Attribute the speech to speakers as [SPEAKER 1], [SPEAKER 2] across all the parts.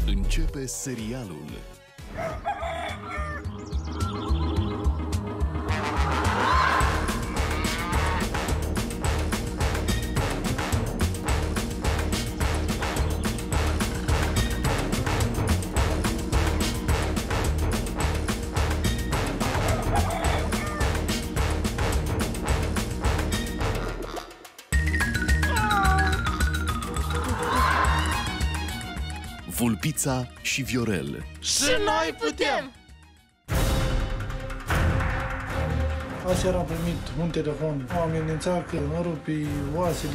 [SPEAKER 1] Începe serialul Vulpița și Viorel.
[SPEAKER 2] Și noi putem!
[SPEAKER 3] Aseară am primit un telefon. M-a amenințat că mă rupi oasele.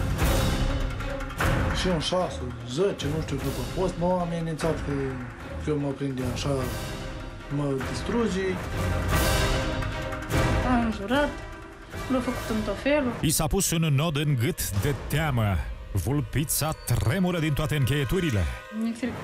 [SPEAKER 3] Și în 6, 10, nu știu cât a fost. M-a amenințat că mă prinde așa, mă distruge.
[SPEAKER 4] Am înjurat, l-a făcut în tot felul.
[SPEAKER 5] I s-a pus un nod în gât de teamă. Vulpița tremură din toate încheieturile.
[SPEAKER 4] Mi-e frică.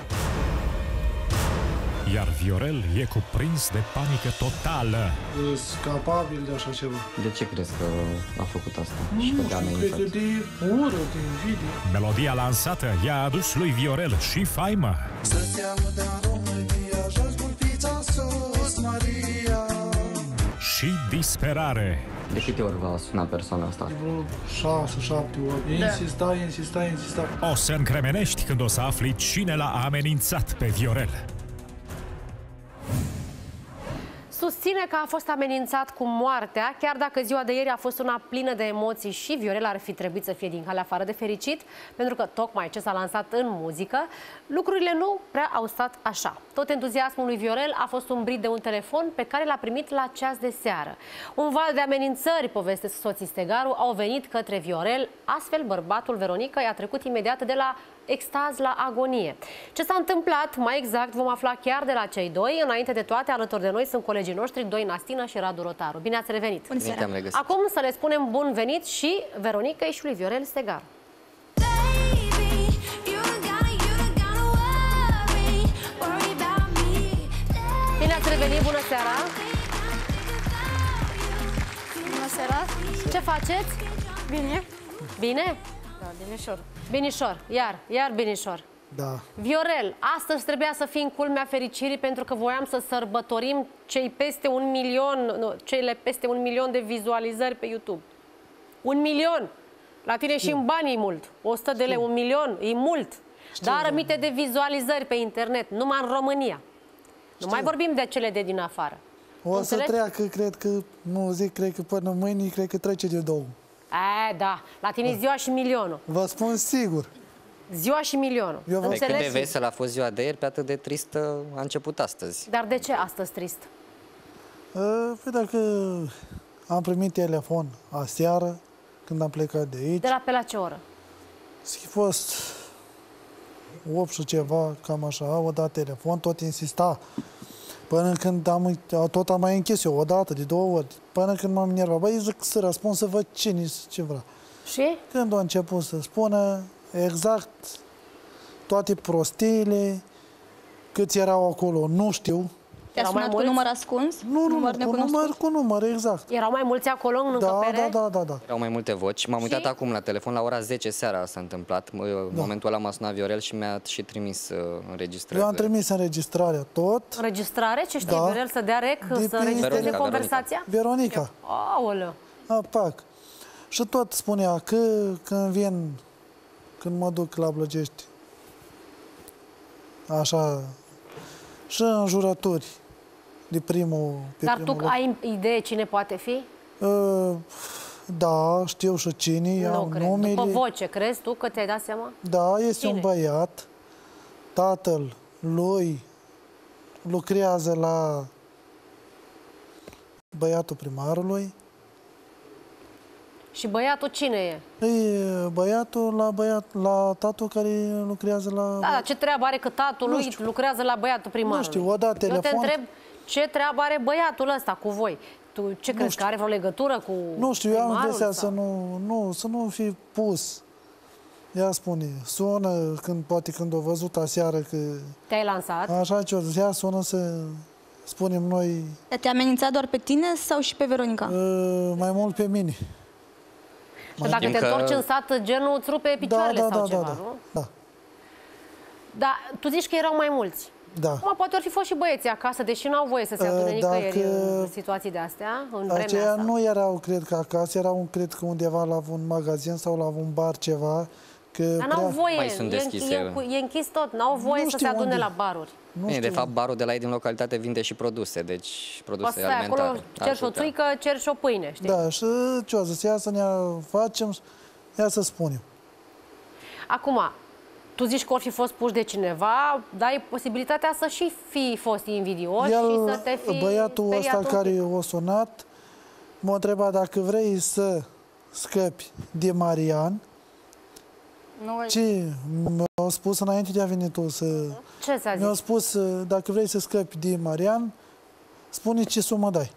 [SPEAKER 5] Iar Viorel e cuprins de panică totală.
[SPEAKER 3] Sunt capabil de așa ceva.
[SPEAKER 6] De ce crezi că a făcut asta?
[SPEAKER 3] Nu
[SPEAKER 6] Și că te-a
[SPEAKER 3] știu, cred că
[SPEAKER 6] amenințat?
[SPEAKER 3] de ură, de invidie.
[SPEAKER 5] Melodia lansată i-a adus lui Viorel și faimă.
[SPEAKER 7] Să-ți audă România, joci vulpița sus, Maria.
[SPEAKER 5] Și disperare.
[SPEAKER 6] De câte ori v-a sunat persoana asta?
[SPEAKER 3] Vreo 6, 7 ori. Insista.
[SPEAKER 5] O să încremenești când o să afli cine l-a amenințat pe Viorel.
[SPEAKER 8] Susține că a fost amenințat cu moartea, chiar dacă ziua de ieri a fost una plină de emoții și Viorel ar fi trebuit să fie din calea afară de fericit, pentru că tocmai ce s-a lansat în muzică, lucrurile nu prea au stat așa. Tot entuziasmul lui Viorel a fost umbrit de un telefon pe care l-a primit la ceas de seară. Un val de amenințări, povestesc soții Stegaru, au venit către Viorel, astfel bărbatul Veronica i-a trecut imediat de la extaz la agonie. Ce s-a întâmplat, mai exact, vom afla chiar de la cei doi. Înainte de toate, alături de noi sunt colegii noștri, Doi Nastina și Radu Rotaru. Bine ați revenit!
[SPEAKER 6] Bine te-am regăsit.
[SPEAKER 8] Acum să le spunem bun venit și Veronicăi și lui Viorel Stegaru. Bine ați revenit, bună seara!
[SPEAKER 2] Bună seara!
[SPEAKER 8] Ce faceți?
[SPEAKER 2] Bine?
[SPEAKER 8] Bine?
[SPEAKER 2] Da, binișor.
[SPEAKER 8] Binișor, iar binișor.
[SPEAKER 3] Da.
[SPEAKER 8] Viorel, astăzi trebuia să fii în culmea fericirii pentru că voiam să sărbătorim cele peste 1 milion de vizualizări pe YouTube. 1 milion! La tine și în bani e mult. 100 de lei, 1 milion, e mult. Dar mii de vizualizări pe internet, numai în România. Nu mai vorbim de cele de din afară.
[SPEAKER 3] O să treacă, cred că până mâine, cred că trece de 2.
[SPEAKER 8] Da, la tine ziua și milionul.
[SPEAKER 3] Vă spun sigur.
[SPEAKER 8] Ziua și milionul.
[SPEAKER 6] Pe cât de vesel a fost ziua de ieri, pe atât de tristă a început astăzi.
[SPEAKER 8] Dar de ce astăzi trist?
[SPEAKER 3] Păi dacă am primit telefon aseară, când am plecat de aici.
[SPEAKER 8] De la pe la ce oră?
[SPEAKER 3] A fost 8 și ceva, cam așa, o dat telefon, tot insista. Până când tot am mai închis eu, o dată, de 2 ori, până când m-am enervat. Băi, zic să răspund să văd ce vrea.
[SPEAKER 8] Și?
[SPEAKER 3] Când a început să spună exact toate prostiile, câți erau acolo, nu știu.
[SPEAKER 2] Te-a sunat cu număr ascuns?
[SPEAKER 3] Nu, cu număr, exact.
[SPEAKER 8] Erau mai mulți acolo în încăpere?
[SPEAKER 3] Da.
[SPEAKER 6] Erau mai multe voci. M-am uitat acum la telefon, la ora 10 seara s-a întâmplat. În momentul ăla m-a sunat Viorel și mi-a și trimis înregistrări.
[SPEAKER 3] Eu am trimis înregistrarea tot.
[SPEAKER 8] Înregistrare? Ce știi, Viorel, să dea rec, să înregistreze conversația?
[SPEAKER 3] Veronica.
[SPEAKER 8] Aoleu.
[SPEAKER 3] Pac. Și tot spunea că când mă duc la Blăgești, așa, și înjurături de primul.
[SPEAKER 8] Dar tu ai idee cine poate fi?
[SPEAKER 3] Da, știu și cine, am numele.
[SPEAKER 8] După voce, crezi tu că ți-ai dat seama?
[SPEAKER 3] Da, este un băiat, tatăl lui lucrează la băiatul primarului.
[SPEAKER 8] Și băiatul cine e?
[SPEAKER 3] Băiatul la tatăl care lucrează la...
[SPEAKER 8] Da, ce treabă are că tatăl lui lucrează la băiatul primarului?
[SPEAKER 3] Nu știu, o dat telefon.
[SPEAKER 8] Eu te întreb ce treabă are băiatul ăsta cu voi? Tu ce crezi, că are vreo legătură cu
[SPEAKER 3] Nu știu, eu am impresia să nu fi pus. Ea spune, sună, poate când o văzut aseară că...
[SPEAKER 8] Te-ai lansat?
[SPEAKER 3] Așa ce ea sună să spunem noi...
[SPEAKER 2] Te-a amenințat doar pe tine sau și pe Veronica?
[SPEAKER 3] Mai mult pe mine.
[SPEAKER 8] Că dacă te întorci în sat, genul îți rupe picioarele sau ceva, nu?
[SPEAKER 3] Da.
[SPEAKER 8] Dar tu zici că erau mai mulți.
[SPEAKER 3] Da.
[SPEAKER 8] Acum poate ori fi fost și băieții acasă, deși nu au voie să se adune nicăieri în situații de astea, în vremea
[SPEAKER 3] Aceia
[SPEAKER 8] asta.
[SPEAKER 3] nu erau, cred că acasă, erau, cred că undeva la un magazin sau la un bar, ceva. Că
[SPEAKER 8] Dar n-au voie,
[SPEAKER 6] Mai sunt deschise.
[SPEAKER 8] e închis tot, n-au voie
[SPEAKER 3] Nu
[SPEAKER 8] să se
[SPEAKER 3] știu
[SPEAKER 8] adune
[SPEAKER 3] unde.
[SPEAKER 8] la baruri.
[SPEAKER 6] Bine, de fapt, barul de la ei din localitate vinde și produse, deci produse
[SPEAKER 8] Poți să stai
[SPEAKER 6] alimentare.
[SPEAKER 8] acolo, cer și o țuică, cer și o pâine, știi?
[SPEAKER 3] Da, și ce o să ia să ne facem, ia să spunem.
[SPEAKER 8] Acum, tu zici că or fi fost puși de cineva, dai posibilitatea să și fi fost invidios și să te fi
[SPEAKER 3] Băiatul ăsta
[SPEAKER 8] speriat un
[SPEAKER 3] care
[SPEAKER 8] pic.
[SPEAKER 3] o sunat, m-a întrebat dacă vrei să scăpi de Marian. Ce mi-a spus înainte de a venit tu să...
[SPEAKER 8] Ce ți-a
[SPEAKER 3] Mi-a
[SPEAKER 8] zis?
[SPEAKER 3] spus, dacă vrei să scăpi de Marian, spune ce sumă dai.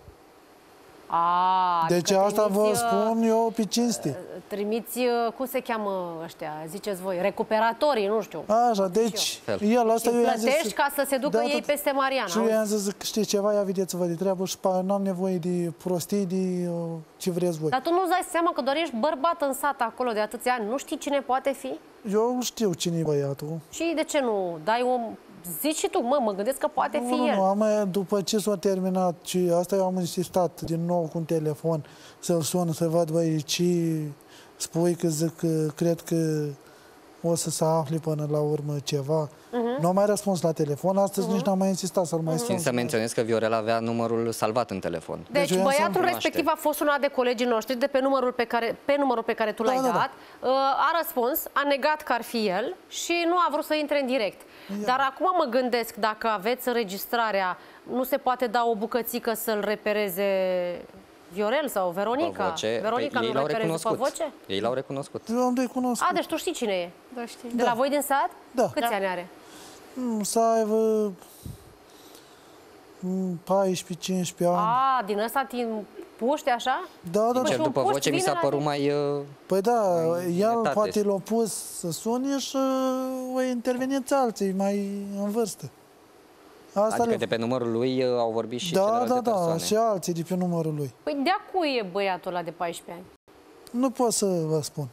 [SPEAKER 3] Deci
[SPEAKER 8] adică
[SPEAKER 3] asta vă
[SPEAKER 8] trimiți,
[SPEAKER 3] spun eu pe cinste.
[SPEAKER 8] Trimiți, cum se cheamă ăștia, ziceți voi, recuperatorii, nu știu.
[SPEAKER 3] Așa, deci el ăsta
[SPEAKER 8] Și
[SPEAKER 3] eu i-am zis...
[SPEAKER 8] plătești ca să se ducă
[SPEAKER 3] Da,
[SPEAKER 8] ei
[SPEAKER 3] da.
[SPEAKER 8] peste Marian.
[SPEAKER 3] Și eu i-am zis că știți ceva, ia vedeți-vă de treabă și nu am nevoie de prostii, de ce vreți voi.
[SPEAKER 8] Dar tu nu-ți dai seama că doar ești bărbat în sat acolo de atâția ani, nu știi cine poate fi?
[SPEAKER 3] Eu știu cine e băiatul.
[SPEAKER 8] Și de ce nu dai un... Zici și tu, mă gândesc că poate fi el.
[SPEAKER 3] Nu, după ce s-a terminat și asta eu am insistat din nou cu un telefon să-l sun, să văd, băi, ce spui, că zic că cred că o să se afle până la urmă ceva. Nu am mai răspuns la telefon, astăzi nici n-am mai insistat să-l mai sun.
[SPEAKER 6] Țin să menționez că Viorel avea numărul salvat în telefon.
[SPEAKER 8] Deci
[SPEAKER 3] eu
[SPEAKER 8] băiatul
[SPEAKER 3] să-mi
[SPEAKER 8] respectiv a fost sunat de colegii noștri de pe numărul pe care tu l-ai dat, a răspuns, a negat că ar fi el și nu a vrut să intre în direct. Dar acum mă gândesc, dacă aveți înregistrarea, nu se poate da o bucățică să-l repereze Viorel sau Veronica?
[SPEAKER 6] Voce.
[SPEAKER 8] Veronica
[SPEAKER 6] Ei
[SPEAKER 8] nu
[SPEAKER 6] l-au
[SPEAKER 8] repereze pe
[SPEAKER 6] recunoscut.
[SPEAKER 8] voce?
[SPEAKER 6] Ei l-au recunoscut.
[SPEAKER 3] Eu am recunoscut.
[SPEAKER 8] A, deci tu știi cine e?
[SPEAKER 2] Da, știi.
[SPEAKER 8] De la voi din sat?
[SPEAKER 3] Da.
[SPEAKER 8] Câți ani are?
[SPEAKER 3] Să aibă 14-15 ani.
[SPEAKER 8] A, din ăsta puște așa?
[SPEAKER 3] Da, da,
[SPEAKER 6] Sincer,
[SPEAKER 3] da.
[SPEAKER 6] după
[SPEAKER 8] puști
[SPEAKER 6] voce mi
[SPEAKER 8] vine
[SPEAKER 6] s-a
[SPEAKER 8] la
[SPEAKER 6] părut
[SPEAKER 8] tine.
[SPEAKER 6] mai...
[SPEAKER 3] Păi da, el
[SPEAKER 6] netate.
[SPEAKER 3] poate l-a pus să sune și o interveniți alții mai în vârstă. Asta
[SPEAKER 6] Adică de pe numărul lui au vorbit și celelalte
[SPEAKER 3] da,
[SPEAKER 6] persoane.
[SPEAKER 3] și alții de pe numărul lui.
[SPEAKER 8] Păi de-a cui e băiatul ăla de 14 ani?
[SPEAKER 3] Nu pot să vă spun.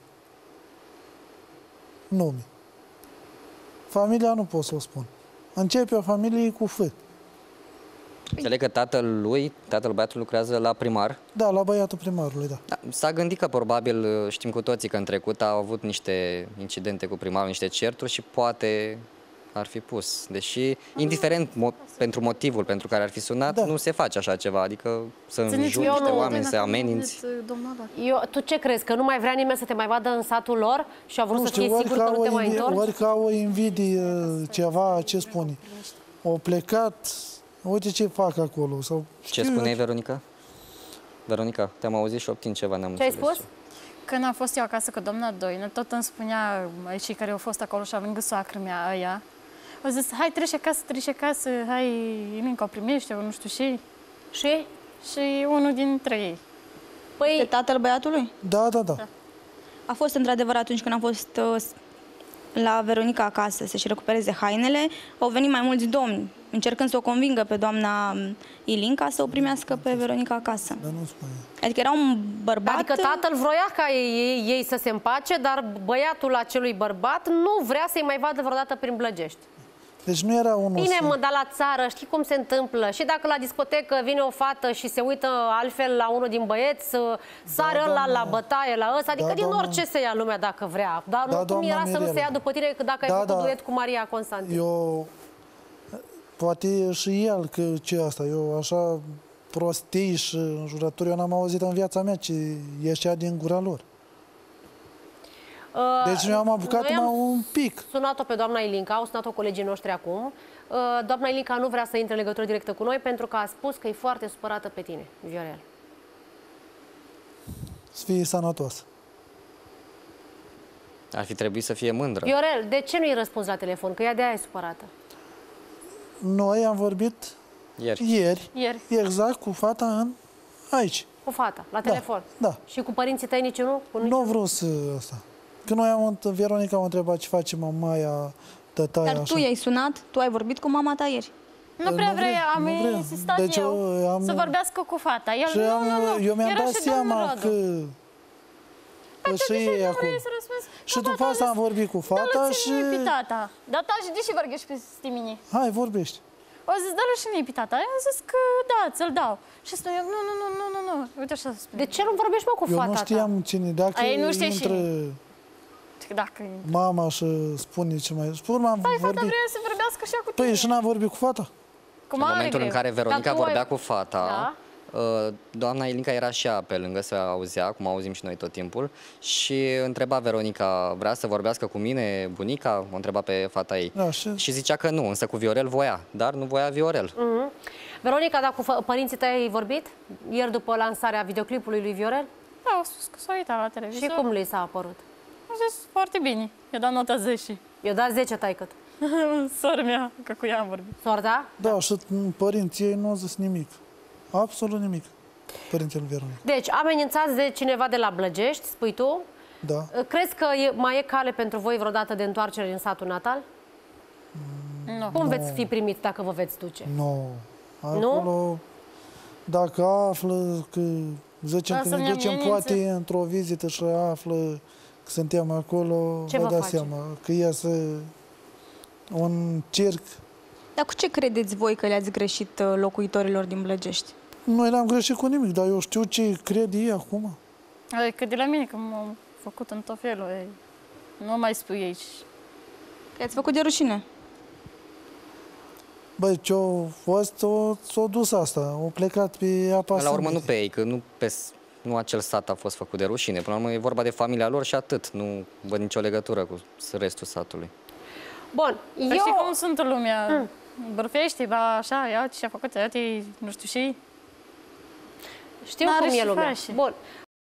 [SPEAKER 3] Nume. Familia nu pot să o spun. Începe o familie cu F.
[SPEAKER 6] Înțeleg că tatăl băiatului lucrează la primar.
[SPEAKER 3] Da, la băiatul primarului, da.
[SPEAKER 6] Da, s-a gândit că probabil, știm cu toții că în trecut au avut niște incidente cu primarul, niște certuri și poate ar fi pus. Deși, indiferent pentru motivul pentru care ar fi sunat, nu se face așa ceva. Adică să înjuri niște oameni, să ameninți.
[SPEAKER 8] Tu ce crezi? Că nu mai vrea nimeni să te mai vadă în satul lor și a vrut să fie sigur că nu te mai întorci?
[SPEAKER 3] Ori ca o invidie ceva, ce spune? O plecat, uite ce fac acolo. Sau,
[SPEAKER 6] Ce spuneai, Veronica? Veronica, te-am auzit și obțin ceva, n-am
[SPEAKER 8] Ce ai
[SPEAKER 6] înțeles.
[SPEAKER 8] spus?
[SPEAKER 2] Când am fost eu acasă cu doamna Doină, tot îmi spunea cei care au fost acolo și a venit soacră mea aia. Au zis, hai, treci acasă, hai, Ilinca, o primește, nu știu și.
[SPEAKER 8] Și?
[SPEAKER 2] Și unul dintre ei. Pe tatăl băiatului?
[SPEAKER 3] Da.
[SPEAKER 2] A fost într-adevăr atunci când a fost la Veronica acasă să-și recupereze hainele, au venit mai mulți domni, încercând să o convingă pe doamna Ilinca să o primească pe Veronica acasă.
[SPEAKER 3] Dar nu spune.
[SPEAKER 2] Adică era un bărbat...
[SPEAKER 8] Adică tatăl vroia ca ei să se împace, dar băiatul acelui bărbat nu vrea să-i mai vadă vreodată prin Blăgești.
[SPEAKER 3] Deci nu era unul...
[SPEAKER 8] Bine, mă, dar la țară știi cum se întâmplă. Și dacă la discotecă vine o fată și se uită altfel la unul din băieți, sare ăla la bătaie, la ăsta, adică din orice se ia lumea dacă vrea. Dar nu cum era să nu se ia după tine dacă ai făcut duet cu Maria Constantin.
[SPEAKER 3] Eu... Poate și el, că ce asta, eu așa prostii și înjurături, eu n-am auzit în viața mea ce ieșea din gura lor. Deci eu am apucat numai un pic.
[SPEAKER 8] Sunat-o pe doamna Ilinca, au sunat-o colegii noștri acum. Doamna Ilinca nu vrea să intre în legătură directă cu noi pentru că a spus că e foarte supărată pe tine, Viorel.
[SPEAKER 3] Să fie sănătos.
[SPEAKER 6] Ar fi trebuit să fie mândră.
[SPEAKER 8] Viorel, de ce nu-i răspunzi la telefon? Că ea de aia e supărată.
[SPEAKER 3] Noi am vorbit ieri. Exact cu fata aici.
[SPEAKER 8] Cu fata, la telefon?
[SPEAKER 3] Da.
[SPEAKER 8] Și cu părinții tăi nici nu?
[SPEAKER 3] Nu vreau să asta. Când noi Veronica a întrebat ce face mamaia, tătaia.
[SPEAKER 2] Dar tu i-ai sunat, tu ai vorbit cu mama ta ieri.
[SPEAKER 9] Nu prea vrea, am insistat
[SPEAKER 3] deci
[SPEAKER 9] eu să vorbească cu fata. El,
[SPEAKER 3] eu mi-am dat seama că și ei acum. Și după asta am vorbit cu fata și...
[SPEAKER 9] Dă-l pe tata. Dar tata, de ce vorbești pe mine?
[SPEAKER 3] Hai, vorbești.
[SPEAKER 9] O zis, dă-l și mie pe tata. Eu am zis că da, ți-l dau. Și spune, nu. Uite așa spune.
[SPEAKER 8] De ce nu vorbești, mă, cu fata
[SPEAKER 3] Eu nu știam cine, dacă
[SPEAKER 9] Ei, nu știe
[SPEAKER 3] intră
[SPEAKER 9] Dacă...
[SPEAKER 3] mama și spune ce mai... Spune, am
[SPEAKER 9] Păi,
[SPEAKER 3] vorbit...
[SPEAKER 9] fata vrea să vorbească și cu tine.
[SPEAKER 3] Păi, și n-am vorbit cu fata?
[SPEAKER 6] În momentul în care Veronica vorbea cu fata,
[SPEAKER 8] Da.
[SPEAKER 6] doamna Ilinca era și ea pe lângă, se auzea, cum auzim și noi tot timpul, și întreba Veronica, vrea să vorbească cu mine, bunica? O întreba pe fata ei.
[SPEAKER 3] Da,
[SPEAKER 6] și zicea că nu, însă cu Viorel voia, dar nu voia Viorel.
[SPEAKER 8] Veronica, dar cu părinții tăi ai vorbit? Ieri după lansarea videoclipului lui Viorel?
[SPEAKER 9] Da, au spus că s-a uitat la televizor.
[SPEAKER 8] Și cum li s-a apărut?
[SPEAKER 9] Au zis, foarte bine. I-a dat nota 10.
[SPEAKER 8] Eu dat 10 taică-t.
[SPEAKER 9] Sora mea, că cu ea am vorbit.
[SPEAKER 8] Sorda?
[SPEAKER 3] Da, și părinții ei nu au zis nimic. Absolut nimic. Părintele Veronica.
[SPEAKER 8] Deci, amenințați de cineva de la Blăgești, spui tu.
[SPEAKER 3] Da.
[SPEAKER 8] Crezi că mai e cale pentru voi vreodată de întoarcere în satul natal?
[SPEAKER 9] Nu.
[SPEAKER 8] Cum veți fi primiți dacă vă veți duce?
[SPEAKER 3] Nu. Acolo, dacă află că zicem
[SPEAKER 9] Da,
[SPEAKER 3] că
[SPEAKER 9] să-mi
[SPEAKER 3] ne ducem
[SPEAKER 9] amenințe.
[SPEAKER 3] poate într-o vizită și află că suntem acolo,
[SPEAKER 8] Ce
[SPEAKER 3] vă
[SPEAKER 8] vă
[SPEAKER 3] dați
[SPEAKER 8] face?
[SPEAKER 3] seama că iasă un circ.
[SPEAKER 2] Dar cu ce credeți voi că le-ați greșit locuitorilor din Blăgești?
[SPEAKER 3] Noi le-am greșit cu nimic, dar eu știu ce cred ei acum.
[SPEAKER 9] Adică de la mine, că m-am făcut în tot felul. Ei. Nu mai spui aici.
[SPEAKER 2] Că ați făcut de rușine.
[SPEAKER 3] Băi, ce-o fost, s-o dus asta, au plecat pe apa
[SPEAKER 6] La urmă nu
[SPEAKER 3] sâmbetei.
[SPEAKER 6] pe ei, că nu acel sat a fost făcut de rușine. Până la urmă e vorba de familia lor și atât. Nu văd nicio legătură cu restul satului.
[SPEAKER 8] Bun,
[SPEAKER 9] Păi știi cum sunt în lumea? Bărfește, ba așa, ia ce a făcut, ia nu știu și...
[SPEAKER 8] Știu
[SPEAKER 9] N-are
[SPEAKER 8] cum e
[SPEAKER 9] ce
[SPEAKER 8] lumea.
[SPEAKER 9] face.
[SPEAKER 8] Bun.